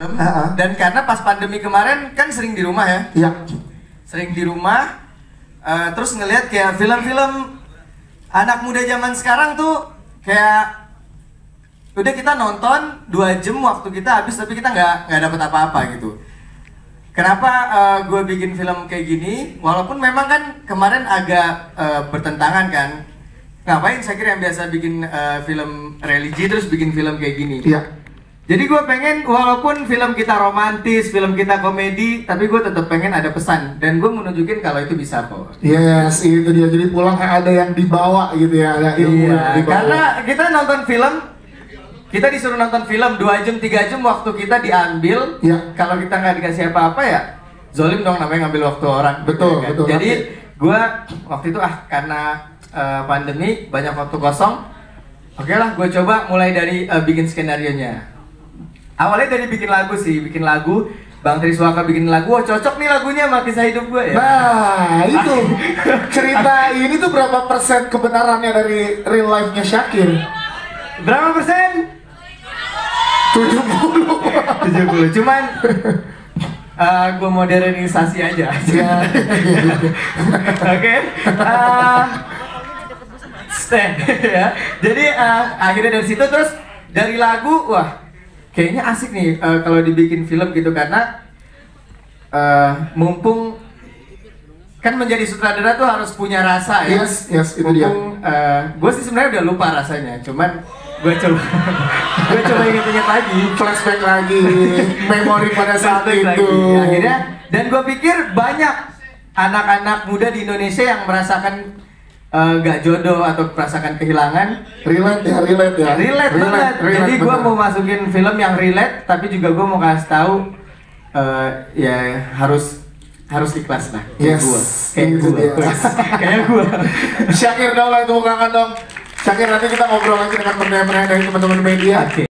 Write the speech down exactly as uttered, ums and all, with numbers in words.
Uh-huh. Dan karena pas pandemi kemarin kan sering di rumah ya. Iya. Sering di rumah, uh, terus ngelihat kayak film-film anak muda zaman sekarang tuh kayak udah kita nonton dua jam waktu kita habis tapi kita nggak nggak dapet apa-apa gitu. Kenapa uh, gue bikin film kayak gini? Walaupun memang kan kemarin agak uh, bertentangan kan. Ngapain saya kira yang biasa bikin uh, film religi terus bikin film kayak gini? Iya. Jadi gue pengen walaupun film kita romantis, film kita komedi, tapi gue tetap pengen ada pesan dan gue menunjukin kalau itu bisa kok. Yes, itu dia. Jadi pulang ada yang dibawa gitu ya, ada ilmu Iya, yang dibawa. karena kita nonton film, kita disuruh nonton film dua jam, tiga jam waktu kita diambil. Iya. Kalau kita nggak dikasih apa-apa ya zolim dong namanya ngambil waktu orang. Betul, gitu, kan? betul. Jadi gue waktu itu ah karena uh, pandemi banyak waktu kosong, oke lah gue coba mulai dari uh, bikin skenario-nya. Awalnya dari bikin lagu sih, bikin lagu, Bang Triswaka bikin lagu, wah cocok nih lagunya sama kisah hidup gue ya. Nah, itu cerita ini tuh berapa persen kebenarannya dari real life-nya Syakir? Berapa persen? tujuh puluh. tujuh puluh, cuman uh, gue modernisasi aja. Ya. Oke, uh, stand ya. Jadi uh, akhirnya dari situ terus dari lagu, wah kayaknya asik nih uh, kalau dibikin film gitu karena uh, mumpung kan menjadi sutradara tuh harus punya rasa ya. Yes, yes, itu mumpung, dia. Uh, gue sih sebenarnya udah lupa rasanya, cuman gue coba gue coba inget-inget lagi, Flashback lagi, memori pada saat Flashback itu. lagi. Akhirnya, dan gue pikir banyak anak-anak muda di Indonesia yang merasakan uh, gak jodoh atau merasakan kehilangan. Relate ya, relate ya. Relate, banget. relate, Jadi gue bener. mau masukin film yang relate, tapi juga gue mau kasih tahu uh, ya harus harus ikhlas lah. Kayak Yes, gue, kayak itu gue, dia. kayak gue. Syakir dong lah itu kangen dong. Syakir nanti kita ngobrol lagi dengan pendengar-pendengar dari teman-teman media. Oke.